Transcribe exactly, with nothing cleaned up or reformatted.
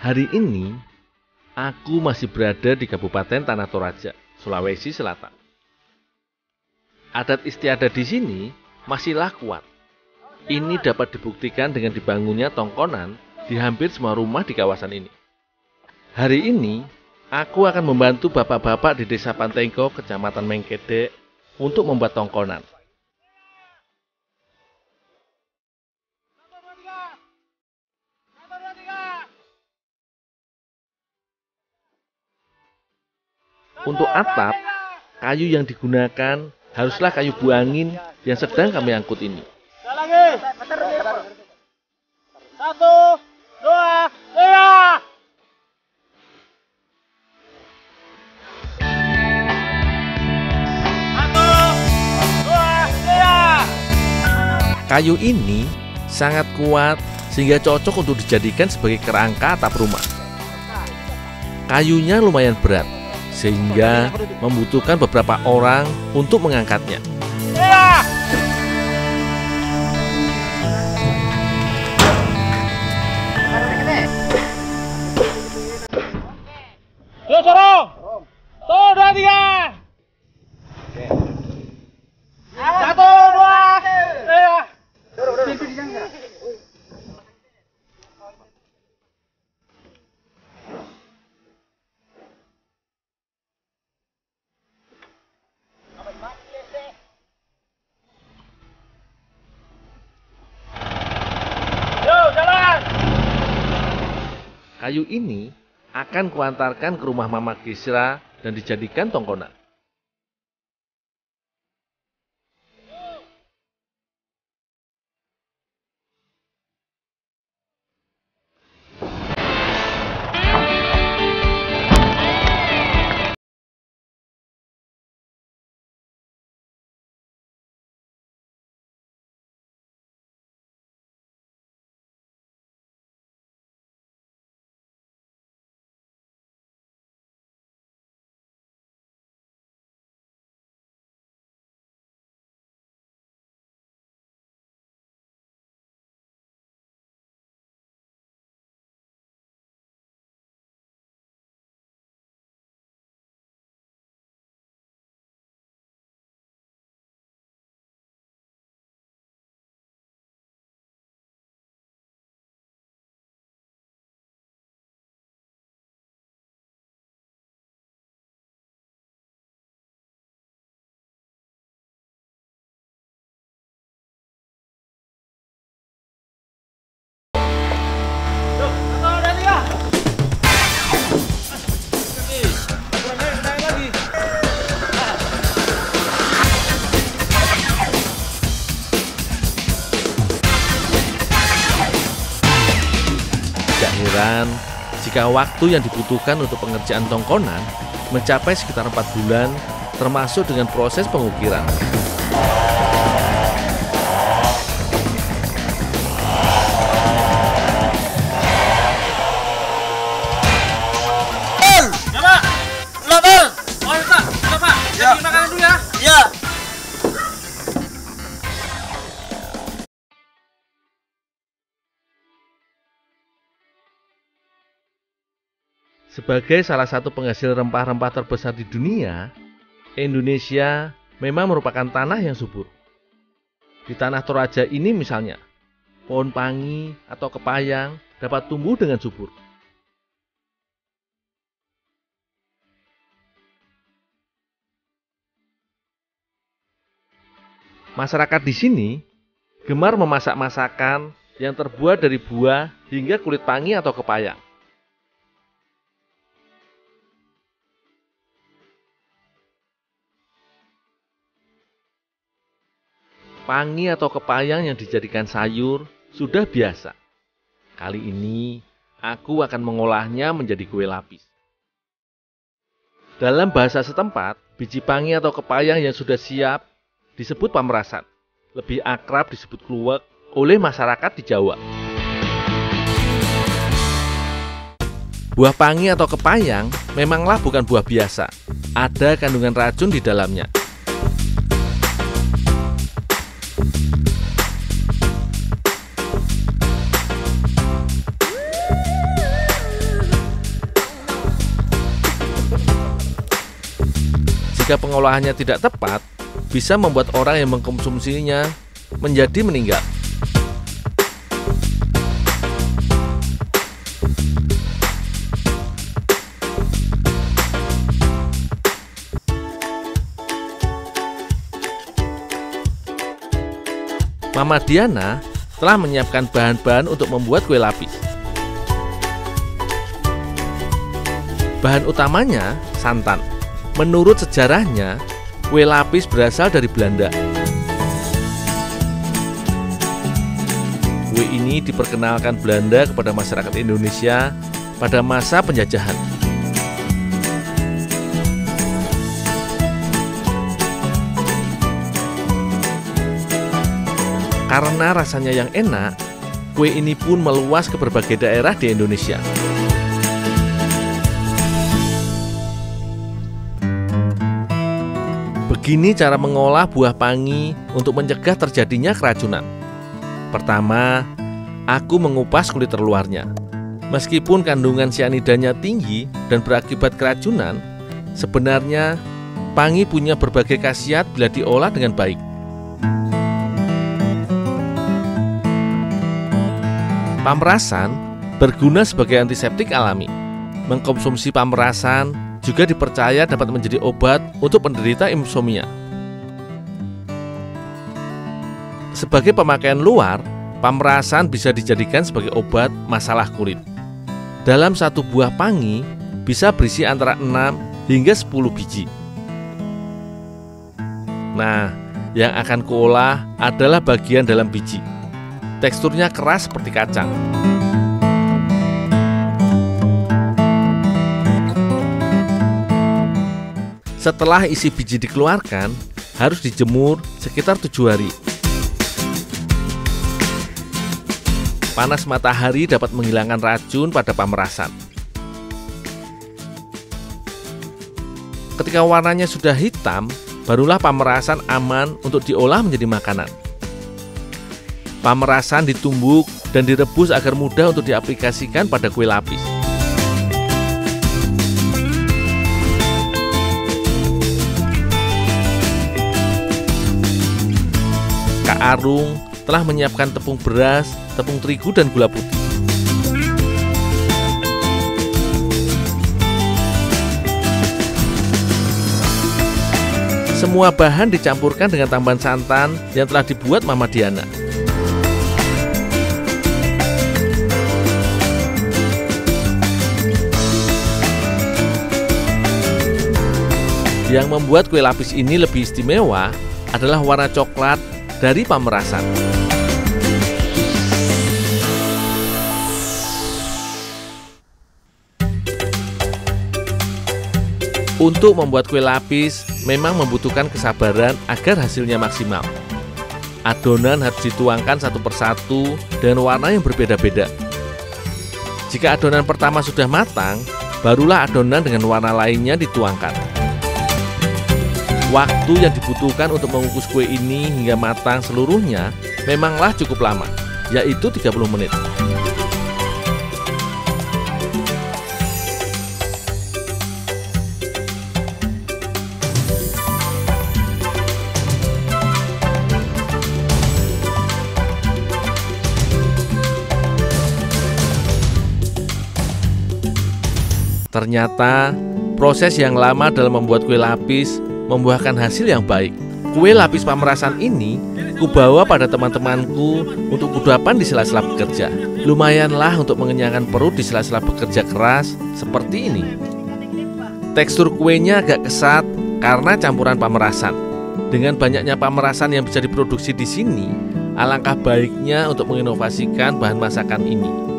Hari ini, aku masih berada di Kabupaten Tanah Toraja, Sulawesi Selatan. Adat istiadat di sini masihlah kuat. Ini dapat dibuktikan dengan dibangunnya tongkonan di hampir semua rumah di kawasan ini. Hari ini, aku akan membantu bapak-bapak di Desa Pantengko, Kecamatan Mengkedek, untuk membuat tongkonan. Untuk atap, kayu yang digunakan haruslah kayu buangin yang sedang kami angkut ini. Satu, dua, tiga. Satu, dua, tiga. Kayu ini sangat kuat sehingga cocok untuk dijadikan sebagai kerangka atap rumah. Kayunya lumayan berat, sehingga membutuhkan beberapa orang untuk mengangkatnya. Ya. Yo sorong. Satu, dua, tiga. Satu, dua, tiga. Kayu ini akan kuantarkan ke rumah Mama Gisra dan dijadikan tongkonan. Tidak heran jika waktu yang dibutuhkan untuk pengerjaan tongkonan mencapai sekitar empat bulan, termasuk dengan proses pengukiran. Sebagai salah satu penghasil rempah-rempah terbesar di dunia, Indonesia memang merupakan tanah yang subur. Di Tanah Toraja ini misalnya, pohon pangi atau kepayang dapat tumbuh dengan subur. Masyarakat di sini gemar memasak masakan yang terbuat dari buah hingga kulit pangi atau kepayang. Pangi atau kepayang yang dijadikan sayur sudah biasa. Kali ini aku akan mengolahnya menjadi kue lapis. Dalam bahasa setempat, biji pangi atau kepayang yang sudah siap disebut pamerasan. Lebih akrab disebut kluwek oleh masyarakat di Jawa. Buah pangi atau kepayang memanglah bukan buah biasa. Ada kandungan racun di dalamnya. jika pengolahannya tidak tepat, bisa membuat orang yang mengkonsumsinya menjadi meninggal. Mama Diana telah menyiapkan bahan-bahan untuk membuat kue lapis. Bahan utamanya santan. Menurut sejarahnya, kue lapis berasal dari Belanda. Kue ini diperkenalkan Belanda kepada masyarakat Indonesia pada masa penjajahan. Karena rasanya yang enak, kue ini pun meluas ke berbagai daerah di Indonesia. Begini cara mengolah buah pangi untuk mencegah terjadinya keracunan. Pertama, aku mengupas kulit terluarnya. Meskipun kandungan cyanidanya tinggi dan berakibat keracunan, sebenarnya pangi punya berbagai khasiat bila diolah dengan baik. Pamerasan berguna sebagai antiseptik alami. Mengkonsumsi pamerasan juga dipercaya dapat menjadi obat untuk penderita insomnia. Sebagai pemakaian luar, pamerasan bisa dijadikan sebagai obat masalah kulit. Dalam satu buah pangi bisa berisi antara enam hingga sepuluh biji. Nah, yang akan kuolah adalah bagian dalam biji. Teksturnya keras seperti kacang. Setelah isi biji dikeluarkan, harus dijemur sekitar tujuh hari. Panas matahari dapat menghilangkan racun pada pamerasan. Ketika warnanya sudah hitam, barulah pamerasan aman untuk diolah menjadi makanan. Pamerasan ditumbuk dan direbus agar mudah untuk diaplikasikan pada kue lapis. Kak Arung telah menyiapkan tepung beras, tepung terigu, dan gula putih. Semua bahan dicampurkan dengan tambahan santan yang telah dibuat Mama Diana. Yang membuat kue lapis ini lebih istimewa adalah warna coklat dari pamerasan. Untuk membuat kue lapis memang membutuhkan kesabaran agar hasilnya maksimal. Adonan harus dituangkan satu persatu dengan warna yang berbeda-beda. Jika adonan pertama sudah matang, barulah adonan dengan warna lainnya dituangkan. Waktu yang dibutuhkan untuk mengukus kue ini hingga matang seluruhnya memanglah cukup lama, yaitu tiga puluh menit. Ternyata proses yang lama dalam membuat kue lapis membuahkan hasil yang baik. Kue lapis pamerasan ini kubawa pada teman-temanku untuk kudapan di sela-sela bekerja. Lumayanlah untuk mengenyangkan perut di sela-sela bekerja keras seperti ini. Tekstur kuenya agak kesat karena campuran pamerasan. Dengan banyaknya pamerasan yang bisa diproduksi di sini, alangkah baiknya untuk menginovasikan bahan masakan ini.